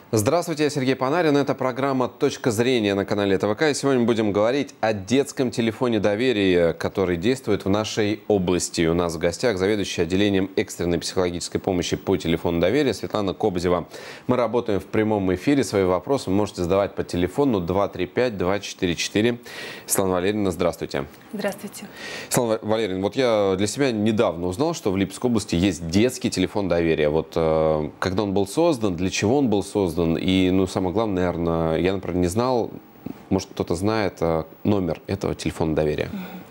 Здравствуйте, я Сергей Панарин. Это программа «Точка зрения» на канале ТВК. И сегодня будем говорить о детском телефоне доверия, который действует в нашей области. У нас в гостях заведующая отделением экстренной психологической помощи по телефону доверия Светлана Кобзева. Мы работаем в прямом эфире. Свои вопросы вы можете задавать по телефону 235-244. Светлана Валерьевна, здравствуйте. Здравствуйте. Светлана Валерьевна, вот я для себя недавно узнал, что в Липецкой области есть детский телефон доверия. Вот когда он был создан, для чего он был создан? И, самое главное, наверное, я, например, не знал, может, кто-то знает номер этого телефона доверия.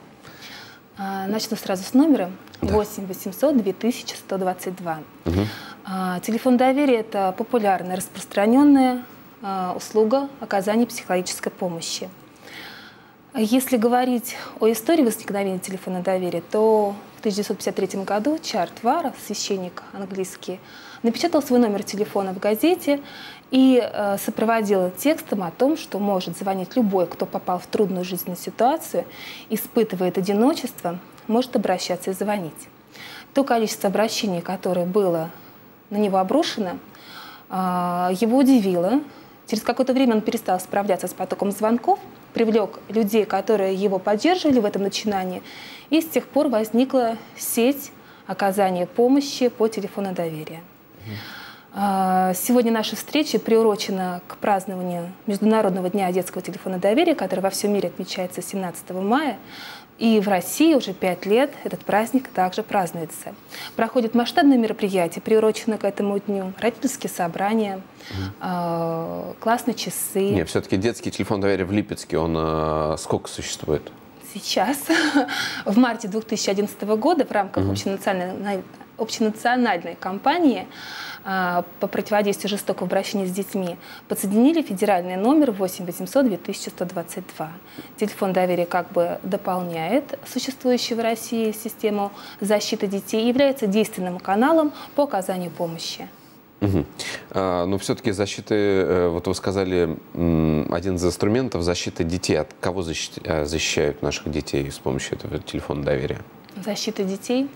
Начну сразу с номера. Да. 8 800 2122. Телефон доверия – это популярная, распространенная услуга оказания психологической помощи. Если говорить о истории возникновения телефона доверия, то в 1953 году Чарльз Вара, священник английский, напечатал свой номер телефона в газете и сопроводил текстом о том, что может звонить любой, кто попал в трудную жизненную ситуацию, испытывает одиночество, может обращаться и звонить. То количество обращений, которое было на него обрушено, его удивило. Через какое-то время он перестал справляться с потоком звонков, привлек людей, которые его поддерживали в этом начинании, и с тех пор возникла сеть оказания помощи по телефону доверия. Сегодня наша встреча приурочена к празднованию Международного дня детского телефона доверия, который во всем мире отмечается 17 мая. И в России уже 5 лет этот праздник также празднуется. Проходят масштабные мероприятия, приуроченные к этому дню, родительские собрания, классные часы. Нет, все-таки детский телефон доверия в Липецке, он сколько существует? Сейчас, в марте 2011 года, в рамках общенациональной кампании по противодействию жестокого обращения с детьми подсоединили федеральный номер 8 800 2122. Телефон доверия как бы дополняет существующую в России систему защиты детей и является действенным каналом по оказанию помощи. Но все-таки защиты, вот вы сказали, один из инструментов защиты детей. От кого защищают наших детей с помощью этого телефона доверия? Защита детей.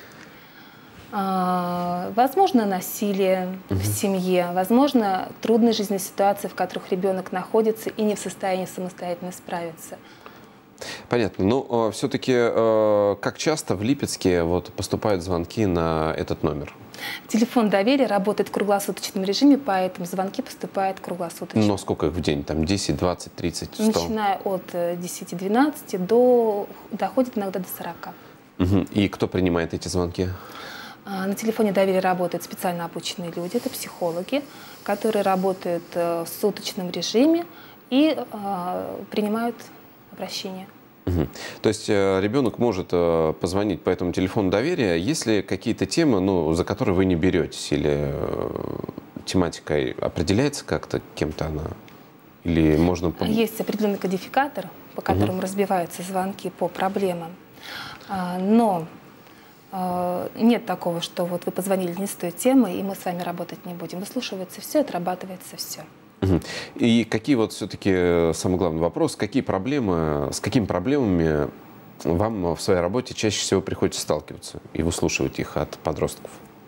Возможно, насилие в семье, возможно, трудные жизненные ситуации, в которых ребенок находится и не в состоянии самостоятельно справиться. Понятно. Но все-таки как часто в Липецке поступают звонки на этот номер? Телефон доверия работает в круглосуточном режиме, поэтому звонки поступают круглосуточно. Но сколько их в день? Там 10, 20, 30, 100? Начиная от 10-12 доходит иногда до 40. И кто принимает эти звонки? На телефоне доверия работают специально обученные люди, это психологи, которые работают в суточном режиме и принимают обращения. То есть ребенок может позвонить по этому телефону доверия, если какие-то темы, за которые вы не беретесь, или тематика определяется как-то кем-то она, или можно... Есть определенный кодификатор, по которому разбиваются звонки по проблемам, но нет такого, что вот вы позвонили не с той темой, и мы с вами работать не будем. Выслушивается все, отрабатывается все. И какие все-таки, самый главный вопрос, с какими проблемами вам в своей работе чаще всего приходится сталкиваться и выслушивать их от подростков?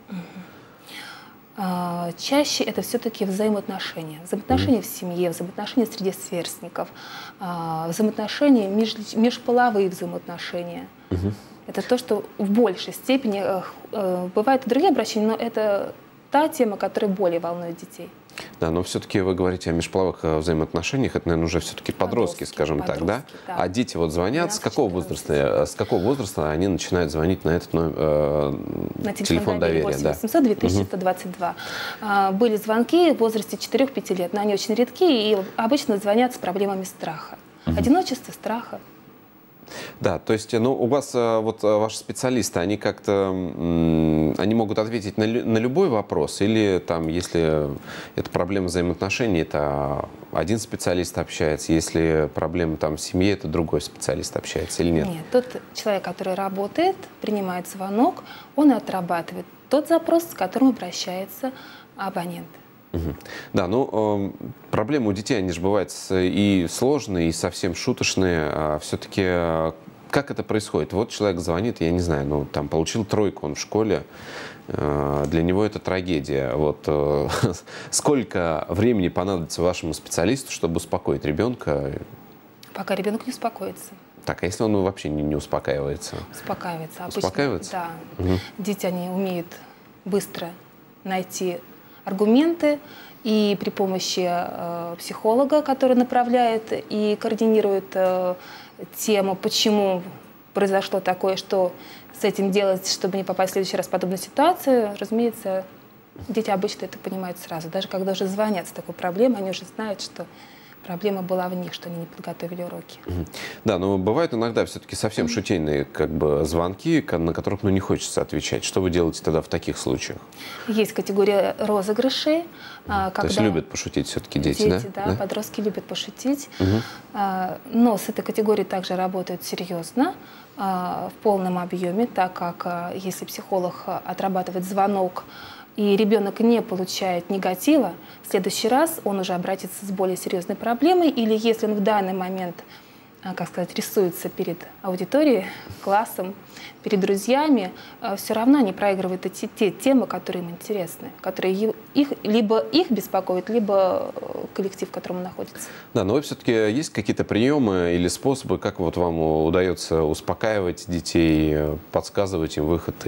Чаще это все-таки взаимоотношения. Взаимоотношения в семье, взаимоотношения среди сверстников, взаимоотношения, межполовые взаимоотношения. Это то, что в большей степени бывают и другие обращения, но это та тема, которая более волнует детей. Да, но все-таки вы говорите о межполовых взаимоотношениях, это, наверное, уже все-таки подростки, скажем так, да? А дети звонят, с какого возраста они начинают звонить на этот телефон доверия? 8 800 2122. Были звонки в возрасте 4-5 лет, но они очень редки и обычно звонят с проблемами страха. Одиночества, страха. Да, то есть, у вас ваши специалисты, они как-то, они могут ответить на любой вопрос, или там, если это проблема взаимоотношений, это один специалист общается, если проблема там в семье, это другой специалист общается, или нет? Нет, тот человек, который работает, принимает звонок, он отрабатывает тот запрос, с которым обращается абонент. Да, проблемы у детей, они же бывают и сложные, и совсем шуточные. Все-таки как это происходит? Вот человек звонит, я не знаю, ну, там, получил тройку он в школе, для него это трагедия. Вот сколько времени понадобится вашему специалисту, чтобы успокоить ребенка? Пока ребенок не успокоится. Так, а если он вообще не успокаивается? Успокаивается. Обычно, успокаивается? Да. Угу. Дети, они умеют быстро найти аргументы, и при помощи психолога, который направляет и координирует тему, почему произошло такое, что с этим делать, чтобы не попасть в следующий раз в подобную ситуацию, разумеется, дети обычно это понимают сразу. Даже когда уже звонят с такой проблемой, они уже знают, что проблема была в них, что они не подготовили уроки. Да, но бывают иногда все-таки совсем шутейные как бы звонки, на которых не хочется отвечать. Что вы делаете тогда в таких случаях? Есть категория розыгрышей. То есть любят пошутить все-таки дети, да? Да, подростки любят пошутить. Но с этой категорией также работают серьезно, в полном объеме, так как если психолог отрабатывает звонок, и ребенок не получает негатива, в следующий раз он уже обратится с более серьезной проблемой, или если он в данный момент, как сказать, рисуется перед аудиторией, классом, перед друзьями, все равно они проигрывают те темы, которые им интересны, которые либо их беспокоят, либо коллектив, в котором он находится. Да, но все-таки есть какие-то приемы или способы, как вот вам удается успокаивать детей, подсказывать им выход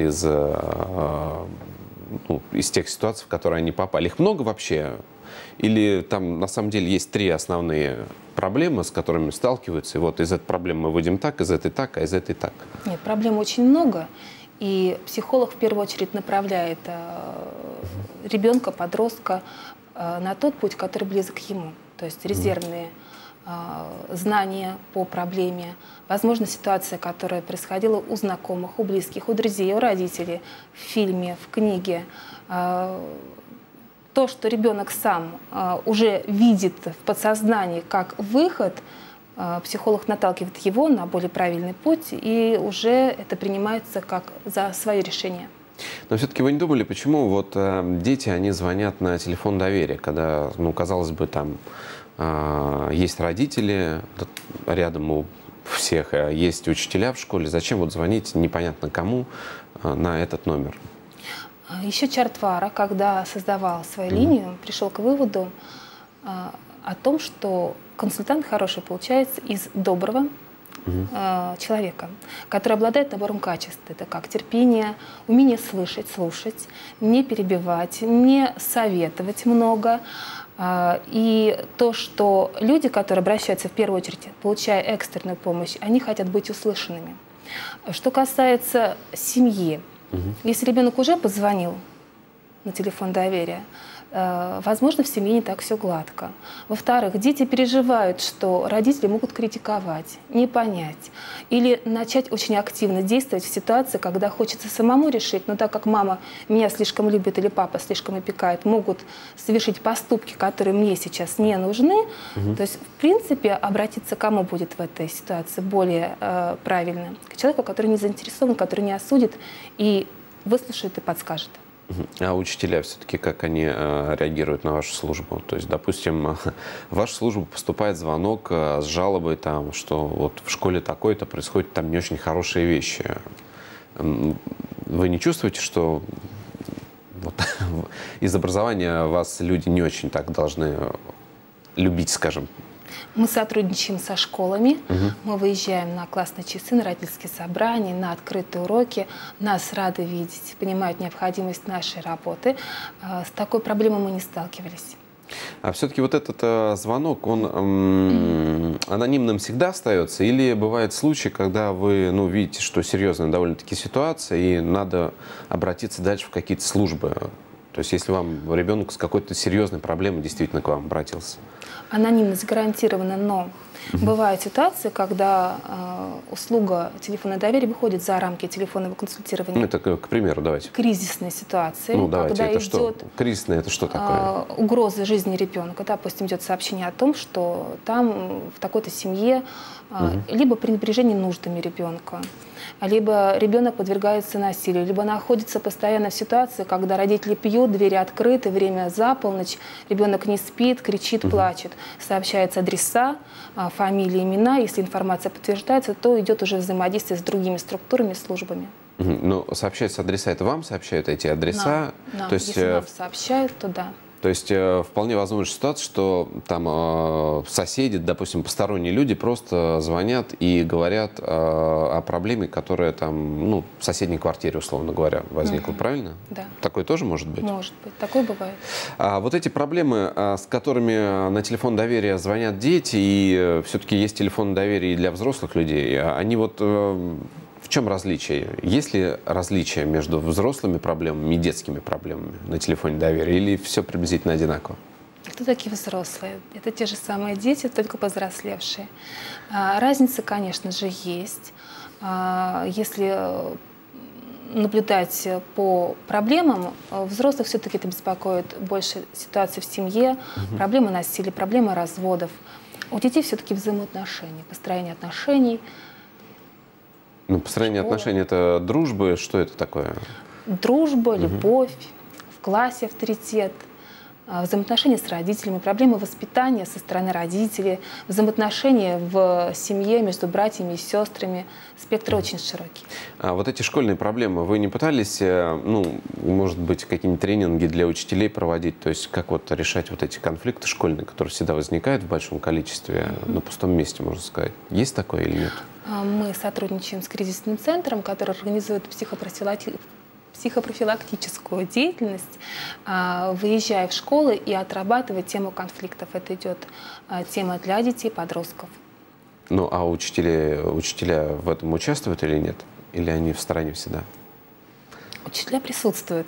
из тех ситуаций, в которые они попали? Их много вообще? Или там на самом деле есть 3 основные проблемы, с которыми сталкиваются, и вот из этой проблемы мы выйдем так, из этой так, а из этой так? Нет, проблем очень много, и психолог в первую очередь направляет ребенка, подростка на тот путь, который близок ему, то есть резервные знания по проблеме, возможно, ситуация, которая происходила у знакомых, у близких, у друзей, у родителей, в фильме, в книге. То, что ребенок сам уже видит в подсознании как выход, психолог наталкивает его на более правильный путь, и уже это принимается как за свое решение. Но все-таки вы не думали, почему вот дети, они звонят на телефон доверия, когда, ну, казалось бы, там есть родители рядом у всех, есть учителя в школе. Зачем вот звонить непонятно кому на этот номер? Еще Чартвара, когда создавал свою линию, пришел к выводу о том, что консультант хороший получается из доброго человека, который обладает набором качеств. Это как терпение, умение слышать, слушать, не перебивать, не советовать много. И то, что люди, которые обращаются в первую очередь, получая экстренную помощь, они хотят быть услышанными. Что касается семьи, если ребенок уже позвонил на телефон доверия, возможно, в семье не так все гладко. Во-вторых, дети переживают, что родители могут критиковать, не понять, или начать очень активно действовать в ситуации, когда хочется самому решить, но так как мама меня слишком любит или папа слишком опекает, могут совершить поступки, которые мне сейчас не нужны. То есть, в принципе, обратиться к кому будет в этой ситуации более правильно? К человеку, который не заинтересован, который не осудит и выслушает и подскажет. А учителя все-таки как они реагируют на вашу службу? То есть, допустим, в вашу службу поступает звонок с жалобой, там, что вот в школе такое-то происходят там не очень хорошие вещи. Вы не чувствуете, что вот, из образования вас люди не очень так должны любить, скажем? Мы сотрудничаем со школами, мы выезжаем на классные часы, на родительские собрания, на открытые уроки. Нас рады видеть, понимают необходимость нашей работы. С такой проблемой мы не сталкивались. А все-таки вот этот звонок, он анонимным всегда остается? Или бывают случаи, когда вы видите, что серьезная довольно-таки ситуация, и надо обратиться дальше в какие-то службы? То есть если вам ребенок с какой-то серьезной проблемой действительно к вам обратился? Анонимность гарантирована, но бывают ситуации, когда услуга телефонного доверия выходит за рамки телефонного консультирования. Ну, это, к примеру, давайте. Кризисные ситуации. Ну, давайте. Когда это что? Кризисное — это что такое? Угроза жизни ребенка. Допустим, идет сообщение о том, что там в такой-то семье либо пренебрежение нуждами ребенка, либо ребенок подвергается насилию, либо находится постоянно в ситуации, когда родители пьют, двери открыты, время за полночь, ребенок не спит, кричит, плачет. Сообщаются адреса, фамилии, имена. Если информация подтверждается, то идет уже взаимодействие с другими структурами, службами. Но сообщаются адреса, это вам сообщают эти адреса? Нам. То есть, если нам сообщают, то да. То есть вполне возможна ситуация, что там соседи, допустим, посторонние люди просто звонят и говорят о проблеме, которая там, ну, в соседней квартире, условно говоря, возникла, правильно? Да. Такое тоже может быть? Может быть, такое бывает. Вот эти проблемы, с которыми на телефон доверия звонят дети, и все-таки есть телефон доверия и для взрослых людей, они вот... В чем различие? Есть ли различие между взрослыми проблемами и детскими проблемами на телефоне доверия? Или все приблизительно одинаково? Кто такие взрослые? Это те же самые дети, только повзрослевшие. Разница, конечно же, есть. Если наблюдать по проблемам, взрослых все-таки это беспокоит больше ситуации в семье, проблемы насилия, проблемы разводов. У детей все-таки взаимоотношения, построение отношений. Ну, построение отношений – это дружба, что это такое? Дружба, любовь, в классе авторитет, взаимоотношения с родителями, проблемы воспитания со стороны родителей, взаимоотношения в семье между братьями и сестрами. Спектр очень широкий. А вот эти школьные проблемы, вы не пытались, ну, может быть, какие-нибудь тренинги для учителей проводить? То есть как вот решать вот эти конфликты школьные, которые всегда возникают в большом количестве, на пустом месте, можно сказать? Есть такое или нет? Мы сотрудничаем с кризисным центром, который организует психопрофилактическую деятельность, выезжая в школы и отрабатывая тему конфликтов. Это идет тема для детей, подростков. Ну, а учителя в этом участвуют или нет? Или они в стороне всегда? Учителя присутствуют.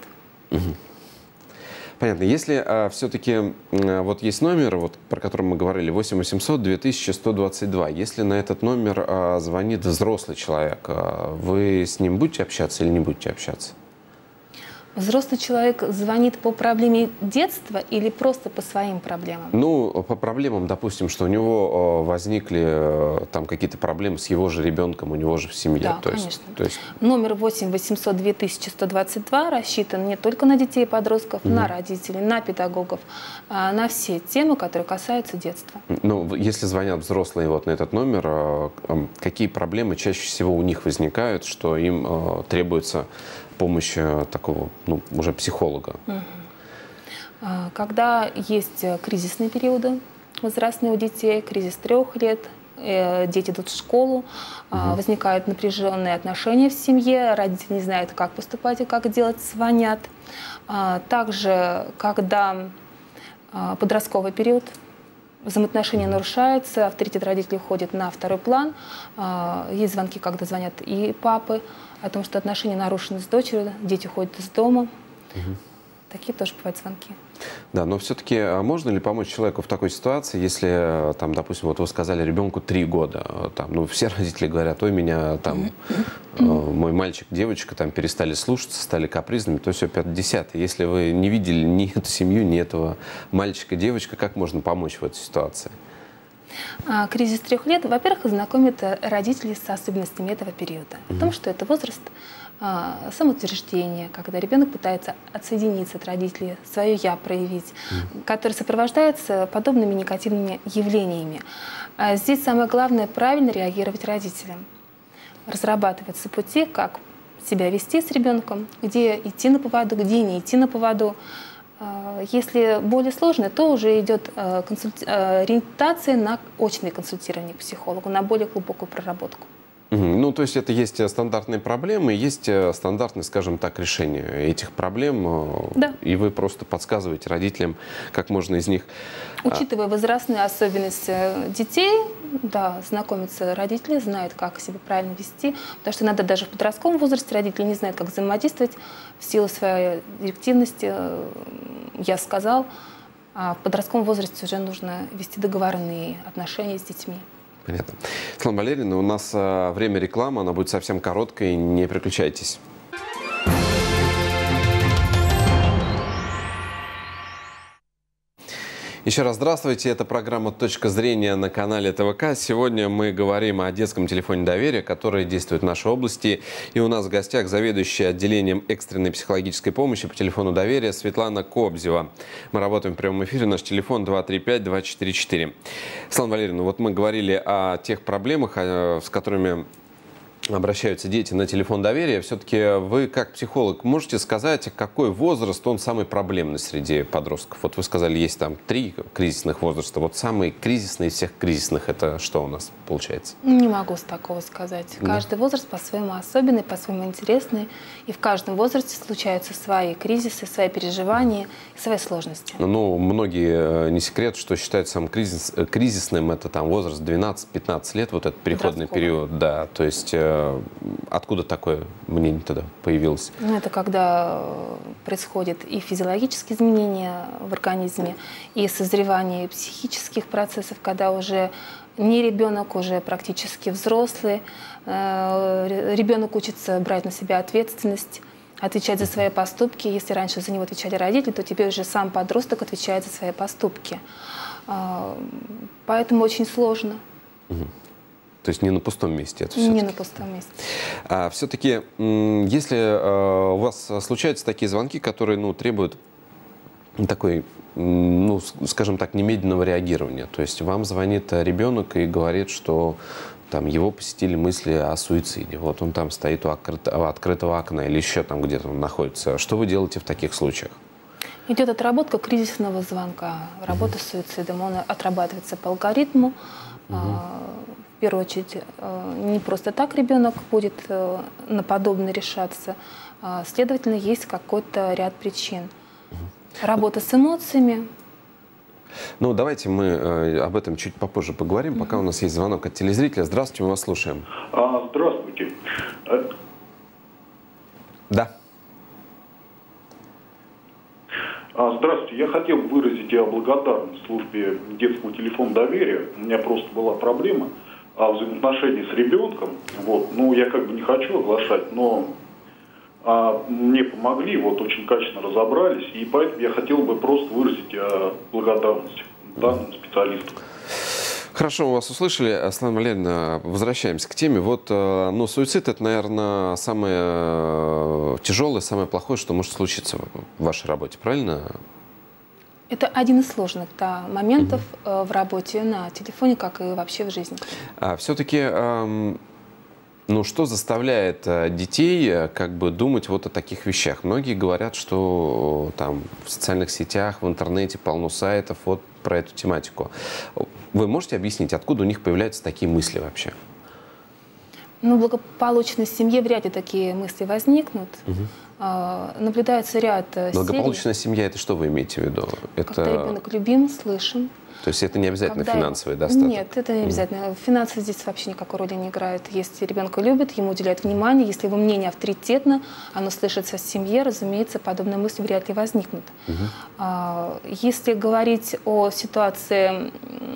Понятно. Если все-таки вот есть номер, вот, про который мы говорили, 8 800 2122. Если на этот номер звонит взрослый человек, вы с ним будете общаться или не будете общаться? Взрослый человек звонит по проблеме детства или просто по своим проблемам? Ну, по проблемам, допустим, что у него возникли там какие-то проблемы с его же ребенком, у него же в семье. Да, конечно. Номер 8 800 2122 рассчитан не только на детей и подростков, на родителей, на педагогов, на все темы, которые касаются детства. Ну, если звонят взрослые вот на этот номер, какие проблемы чаще всего у них возникают, что им требуется помощь такого, ну, уже психолога? Когда есть кризисные периоды возрастные у детей, кризис 3 лет, дети идут в школу, возникают напряженные отношения в семье, родители не знают, как поступать и как делать, звонят. Также, когда подростковый период, взаимоотношения нарушаются, авторитет родителей уходит на второй план. Есть звонки, когда звонят и папы о том, что отношения нарушены с дочерью, дети уходят из дома. Такие тоже бывают звонки. Да, но все-таки можно ли помочь человеку в такой ситуации, если, там, допустим, вот вы сказали, ребенку 3 года, там, ну, все родители говорят, ой, меня там, мой мальчик, девочка там перестали слушаться, стали капризными, то все 5-10. Если вы не видели ни эту семью, ни этого мальчика, девочка, как можно помочь в этой ситуации? Кризис 3 лет, во-первых, знакомит родителей с особенностями этого периода. О том, что это возраст самоутверждения, когда ребенок пытается отсоединиться от родителей, свое «я» проявить, который сопровождается подобными негативными явлениями. Здесь самое главное — правильно реагировать родителям. Разрабатываются пути, как себя вести с ребенком, где идти на поводу, где не идти на поводу. Если более сложно, то уже идет ориентация на очное консультирование к психологу, на более глубокую проработку. Ну, то есть это есть стандартные проблемы, есть стандартные, скажем так, решения этих проблем. Да. И вы просто подсказываете родителям, как можно из них... Учитывая возрастные особенности детей, да, знакомятся родители, знают, как себя правильно вести. Потому что иногда даже в подростковом возрасте родители не знают, как взаимодействовать в силу своей директивности. Я сказал, а в подростковом возрасте уже нужно вести договорные отношения с детьми. Понятно. Светлана Валерьевна, у нас время рекламы, она будет совсем короткой, не переключайтесь. Еще раз здравствуйте, это программа «Точка зрения» на канале ТВК. Сегодня мы говорим о детском телефоне доверия, который действует в нашей области. И у нас в гостях заведующая отделением экстренной психологической помощи по телефону доверия Светлана Кобзева. Мы работаем в прямом эфире, наш телефон 235-244. Светлана Валерьевна, вот мы говорили о тех проблемах, с которыми обращаются дети на телефон доверия. Все-таки вы, как психолог, можете сказать, какой возраст он самый проблемный среди подростков? Вот вы сказали, есть там 3 кризисных возраста. Вот самый кризисный из всех кризисных, это что у нас получается? Не могу такого сказать. Каждый возраст по-своему особенный, по-своему интересный. И в каждом возрасте случаются свои кризисы, свои переживания, свои сложности. Ну, многие, не секрет, что считают самым кризисным, это там возраст 12-15 лет, вот этот переходный период. Да, то есть откуда такое мнение тогда появилось? Ну, это когда происходят и физиологические изменения в организме, и созревание психических процессов, когда уже не ребенок, уже практически взрослый. Ребенок учится брать на себя ответственность, отвечать за свои поступки. Если раньше за него отвечали родители, то теперь уже сам подросток отвечает за свои поступки. Поэтому очень сложно. То есть не на пустом месте это все-таки? Не на пустом месте. Все-таки, если у вас случаются такие звонки, которые требуют такой, скажем так, немедленного реагирования, то есть вам звонит ребенок и говорит, что там его посетили мысли о суициде, вот он там стоит у открытого окна или еще там где-то он находится, что вы делаете в таких случаях? Идет отработка кризисного звонка, работа с суицидом, он отрабатывается по алгоритму. В первую очередь, не просто так ребенок будет на подобное решаться. Следовательно, есть какой-то ряд причин. Работа с эмоциями. Ну, давайте мы об этом чуть попозже поговорим, пока у нас есть звонок от телезрителя. Здравствуйте, мы вас слушаем. Здравствуйте. Да. Здравствуйте. Я хотел выразить благодарность службе детского телефона доверия. У меня просто была проблема взаимоотношений с ребенком. Вот. Ну, я как бы не хочу оглашать, но мне помогли, вот очень качественно разобрались, и поэтому я хотел бы просто выразить благодарность данному специалисту. Хорошо, мы вас услышали. Светлана Валерьевна, возвращаемся к теме. Вот, суицид – это, наверное, самое тяжелое, самое плохое, что может случиться в вашей работе, правильно? Это один из сложных моментов в работе на телефоне, как и вообще в жизни. Все-таки, что заставляет детей думать вот о таких вещах? Многие говорят, что там в социальных сетях, в интернете полно сайтов вот про эту тематику. Вы можете объяснить, откуда у них появляются такие мысли вообще? В благополучной семье вряд ли такие мысли возникнут. Наблюдается ряд Благополучная семья – это что вы имеете в виду? Когда ребенок любим, слышим. То есть это не обязательно финансовый достаток? Нет, это не обязательно. Финансы здесь вообще никакой роли не играют. Если ребенка любят, ему уделяют внимание, если его мнение авторитетно, оно слышится в семье, разумеется, подобные мысли вряд ли возникнут. Если говорить о ситуации,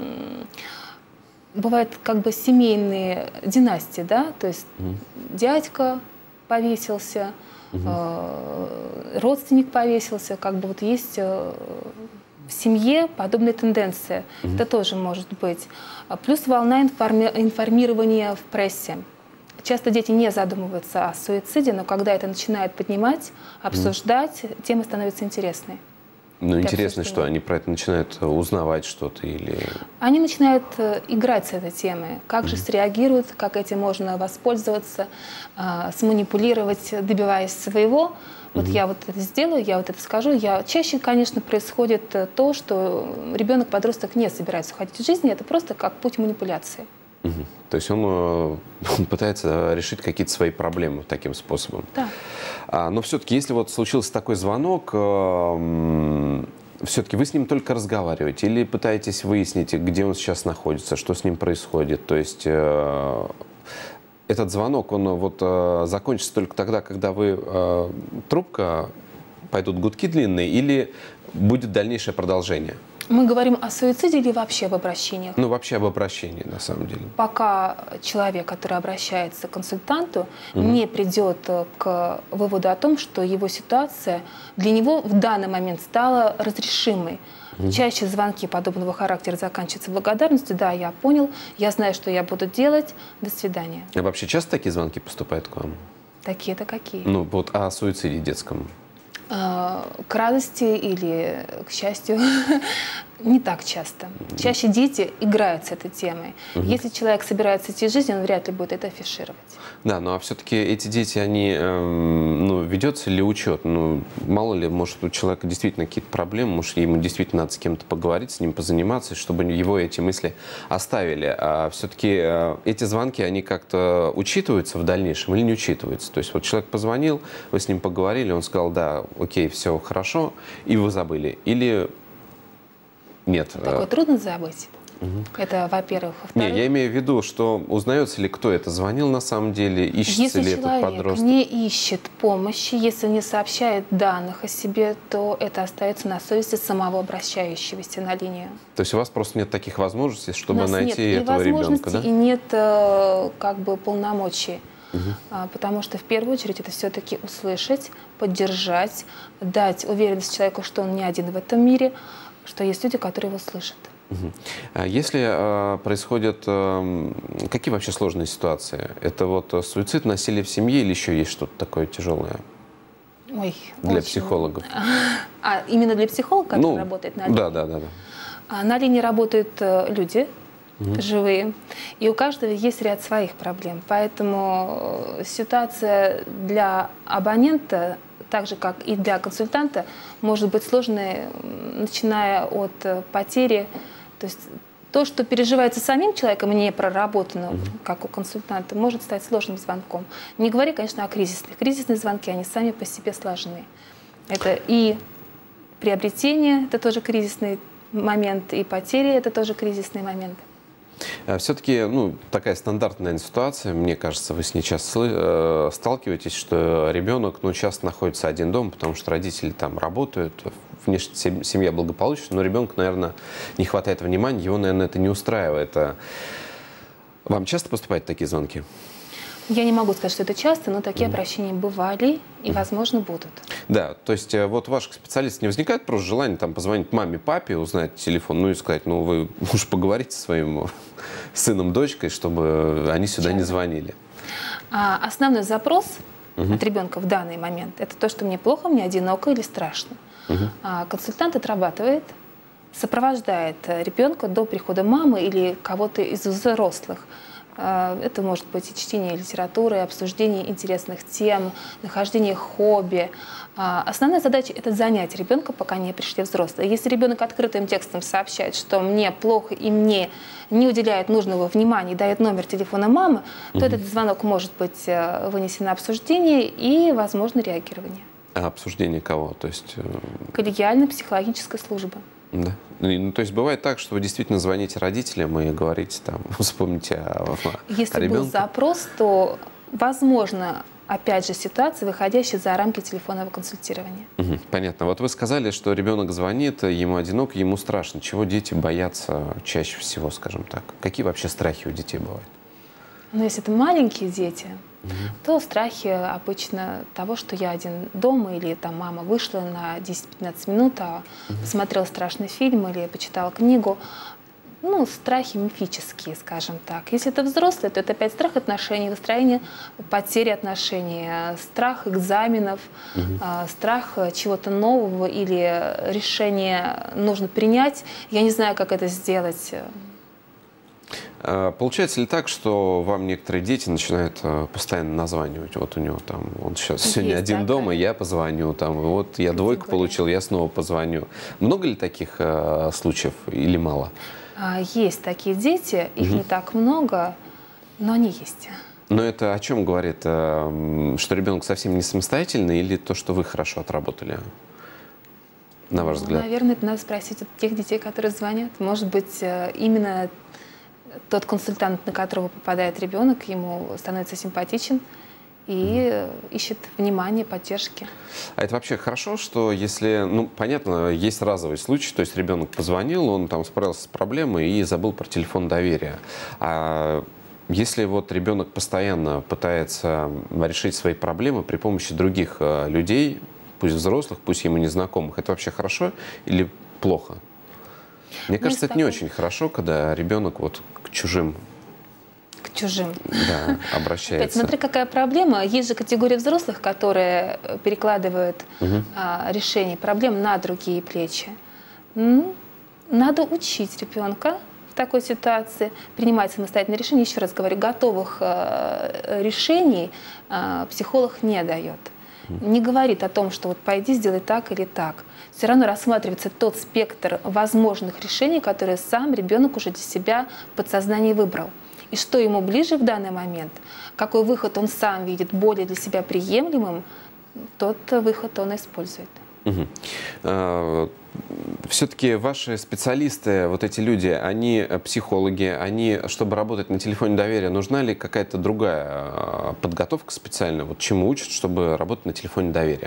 бывают семейные династии, да, то есть дядька повесился, родственник повесился, есть в семье подобная тенденция. Это тоже может быть. Плюс волна информирования в прессе. Часто дети не задумываются о суициде, но когда это начинают поднимать, обсуждать, тема становится интересной. Интересно, что они про это начинают узнавать что-то или... Они начинают играть с этой темой. Как же среагируют, как этим можно воспользоваться, сманипулировать, добиваясь своего. Вот я вот это сделаю, я вот это скажу. Чаще, конечно, происходит то, что ребенок-подросток не собирается уходить из жизни. Это просто как путь манипуляции. То есть он пытается решить какие-то свои проблемы таким способом. Да. Но все-таки, если вот случился такой звонок, все-таки вы с ним только разговариваете или пытаетесь выяснить, где он сейчас находится, что с ним происходит? То есть этот звонок, он закончится только тогда, когда трубка, пойдут гудки длинные, или будет дальнейшее продолжение? Мы говорим о суициде или вообще об обращениях? Ну, вообще об обращении, на самом деле. Пока человек, который обращается к консультанту, не придет к выводу о том, что его ситуация для него в данный момент стала разрешимой. Чаще звонки подобного характера заканчиваются благодарностью. Да, я понял, я знаю, что я буду делать. До свидания. А вообще часто такие звонки поступают к вам? Такие-то какие? Ну, вот о суициде детском. К радости или к счастью, не так часто. Чаще дети играют с этой темой. Если человек собирается идти в жизнь, он вряд ли будет это афишировать. Да, ну а все-таки эти дети, они, ну, ведется ли учет? Ну, мало ли, может, у человека действительно какие-то проблемы, может, ему действительно надо с кем-то поговорить, с ним позаниматься, чтобы его эти мысли оставили. А все-таки эти звонки, они как-то учитываются в дальнейшем или не учитываются? То есть вот человек позвонил, вы с ним поговорили, он сказал, да, окей, все хорошо, и вы забыли. Или нет? Такое трудно забыть. Это, во-первых. Во-вторых, не, я имею в виду, что узнается ли, кто это звонил на самом деле, ищется ли этот подросток. Если человек не ищет помощи, если не сообщает данных о себе, то это остается на совести самого обращающегося на линию. То есть у вас просто нет таких возможностей, чтобы найти нет этого ребенка, да? И нет как бы полномочий. Потому что в первую очередь это все-таки услышать, поддержать, дать уверенность человеку, что он не один в этом мире, что есть люди, которые его слышат. Если происходят какие вообще сложные ситуации? Это вот суицид, насилие в семье или еще есть что-то такое тяжелое? Ой, для психологов. Именно для психолога, который работает на линии? Да. На линии работают люди, живые, и у каждого есть ряд своих проблем. Поэтому ситуация для абонента, так же, как и для консультанта, может быть сложной, начиная от потери. То есть то, что переживается самим человеком, не проработано, как у консультанта, может стать сложным звонком. Не говоря, конечно, о кризисных. Кризисные звонки, они сами по себе сложны. Это и приобретение, это тоже кризисный момент, и потери, это тоже кризисный момент. Все-таки, такая стандартная, наверное, ситуация, мне кажется, вы с ней часто сталкиваетесь, что ребенок, часто находится один дома, потому что родители там работают, внешне семья благополучна, но ребенку, наверное, не хватает внимания, его, наверное, это не устраивает. Вам часто поступают такие звонки? Я не могу сказать, что это часто, но такие обращения бывали и, возможно, будут. Да, то есть вот у ваших специалистов не возникает просто желание там позвонить маме, папе, узнать телефон, и сказать, вы уж поговорите со своим сыном, дочкой, чтобы они сюда не звонили? Основной запрос от ребенка в данный момент – это то, что мне плохо, мне одиноко или страшно. Консультант отрабатывает, сопровождает ребенка до прихода мамы или кого-то из взрослых. Это может быть и чтение литературы, обсуждение интересных тем, нахождение хобби. Основная задача – это занять ребенка, пока не пришли взрослые. Если ребенок открытым текстом сообщает, что мне плохо и мне не уделяет нужного внимания и дает номер телефона мамы, то этот звонок может быть вынесен на обсуждение и, возможно, реагирование. А обсуждение кого? То есть... Коллегиальной психологической службы. Да. То есть бывает так, что вы действительно звоните родителям и говорите, вспомните о ребенке? Если был запрос, то возможно, опять же, ситуация, выходящая за рамки телефонного консультирования. Понятно. Вот вы сказали, что ребенок звонит, ему одиноко, ему страшно. Чего дети боятся чаще всего, скажем так? Какие вообще страхи у детей бывают? Если это маленькие дети, то страхи обычно того, что я один дома, или там мама вышла на 10-15 минут, посмотрела страшный фильм или почитала книгу. Страхи мифические, скажем так. Если это взрослые, то это опять страх отношений, выстроение потери отношений, страх экзаменов, страх чего-то нового или решение нужно принять. Я не знаю, как это сделать. Получается ли так, что вам некоторые дети начинают постоянно названивать? Вот у него он сейчас сегодня один дома, я позвоню, вот я двойку получил, я снова позвоню. Много ли таких случаев или мало? Есть такие дети, их не так много, но они есть. Но это о чем говорит? Что ребенок совсем не самостоятельный или то, что вы хорошо отработали? На ваш взгляд? Наверное, это надо спросить у тех детей, которые звонят. Может быть, именно тот консультант, на которого попадает ребенок, ему становится симпатичен, и ищет внимания, поддержки. А это вообще хорошо, что если, ну, понятно, есть разовый случай, то есть ребенок позвонил, он там справился с проблемой и забыл про телефон доверия. А если вот ребенок постоянно пытается решить свои проблемы при помощи других людей, пусть взрослых, пусть ему незнакомых, это вообще хорошо или плохо? Мне кажется, это не очень хорошо, когда ребенок вот к чужим да, обращается. Опять, смотри, какая проблема. Есть же категория взрослых, которые перекладывают решение проблем на другие плечи. Надо учить ребенка в такой ситуации принимать самостоятельные решения. Еще раз говорю, готовых решений психолог не дает. Не говорит о том, что вот пойди, сделай так или так. Все равно рассматривается тот спектр возможных решений, которые сам ребенок уже для себя в подсознании выбрал. И что ему ближе в данный момент, какой выход он сам видит более для себя приемлемым, тот выход он использует. Все-таки ваши специалисты, вот эти люди, они психологи, они, чтобы работать на телефоне доверия, нужна ли какая-то другая подготовка специальная? Вот чему учат, чтобы работать на телефоне доверия?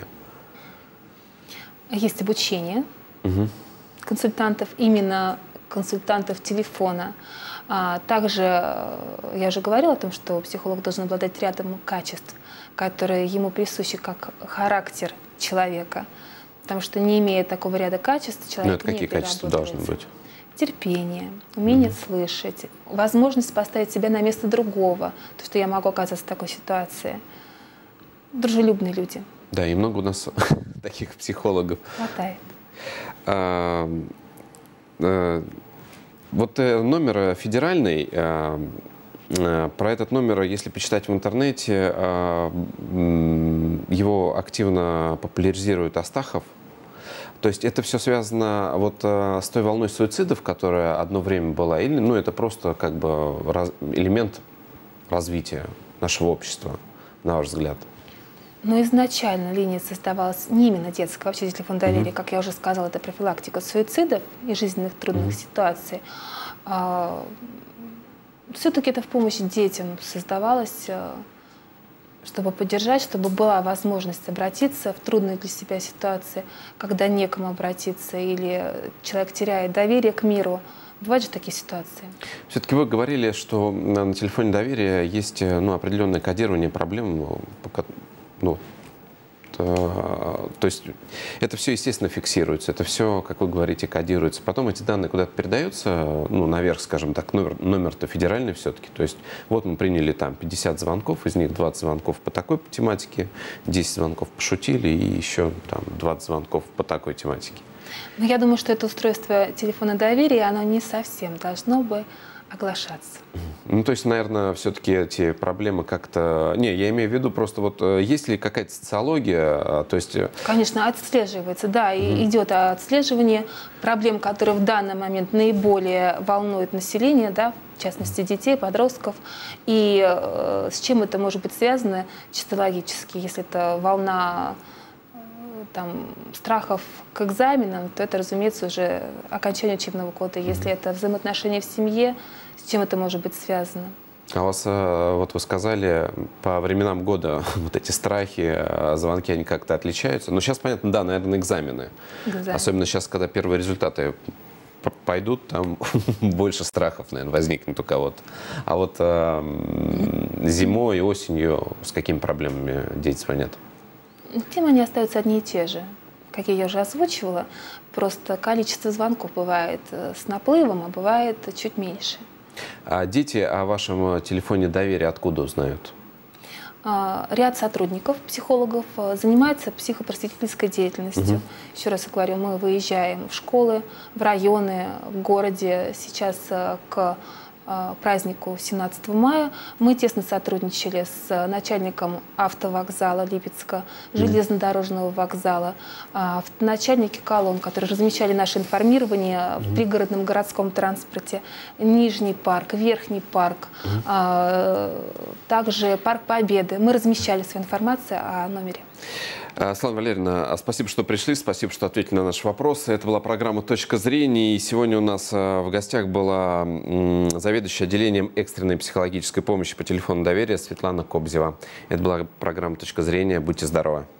Есть обучение консультантов, именно консультантов телефона. Также я уже говорила о том, что психолог должен обладать рядом качеств, которые ему присущи как характер человека. Потому что не имея такого ряда качеств, человек не какие качества должны быть? Терпение, умение слышать, возможность поставить себя на место другого, то, что я могу оказаться в такой ситуации. Дружелюбные люди. Да, и много у нас таких психологов. Хватает. Вот номер федеральный, про этот номер, если почитать в интернете, его активно популяризирует Астахов. То есть это все связано вот с той волной суицидов, которая одно время была, или ну, это просто как бы элемент развития нашего общества, на ваш взгляд? Но изначально линия создавалась не именно детская, вообще телефон доверия, как я уже сказала, это профилактика суицидов и жизненных трудных ситуаций. Все-таки это в помощь детям создавалось, чтобы поддержать, чтобы была возможность обратиться в трудные для себя ситуации, когда некому обратиться или человек теряет доверие к миру. Бывают же такие ситуации. Все-таки вы говорили, что на телефоне доверия есть определенное кодирование проблем, то есть это все, естественно, фиксируется, это все, как вы говорите, кодируется. Потом эти данные куда-то передаются, наверх, скажем так, номер-то федеральный все-таки. То есть вот мы приняли там 50 звонков, из них 20 звонков по такой тематике, 10 звонков пошутили и еще там 20 звонков по такой тематике. Но я думаю, что это устройство телефона доверия, оно не совсем должно бы оглашаться. То есть, наверное, все-таки эти проблемы как-то... Не, я имею в виду просто вот, есть ли какая-то социология, то есть... Конечно, отслеживается, да, и идет отслеживание проблем, которые в данный момент наиболее волнуют население, да, в частности, детей, подростков. И с чем это может быть связано чисто логически? Если это волна страхов к экзаменам, то это, разумеется, уже окончание учебного года. Если это взаимоотношения в семье, с чем это может быть связано? А у вас, вот вы сказали, по временам года вот эти страхи, звонки, они как-то отличаются? Но сейчас, понятно, да, наверное, экзамены. Особенно сейчас, когда первые результаты пойдут, там больше страхов, наверное, возникнет у кого-то. А вот зимой и осенью с какими проблемами дети звонят? Темы они остаются одни и те же, какие я уже озвучивала. Просто количество звонков бывает с наплывом, а бывает чуть меньше. А дети о вашем телефоне доверия откуда узнают? Ряд сотрудников, психологов занимается психопросветительской деятельностью. Еще раз говорю, мы выезжаем в школы, в районы, в городе. Сейчас к празднику 17 мая мы тесно сотрудничали с начальником автовокзала Липецка, железнодорожного вокзала, начальники колонн, которые размещали наше информирование в пригородном городском транспорте, Нижний парк, Верхний парк, также Парк Победы. Мы размещали свою информацию о номере. Светлана Валерьевна, спасибо, что пришли, спасибо, что ответили на наши вопросы. Это была программа «Точка зрения», и сегодня у нас в гостях была заведующая заведующая отделением экстренной психологической помощи по телефону доверия Светлана Кобзева. Это была программа «Точка зрения». Будьте здоровы.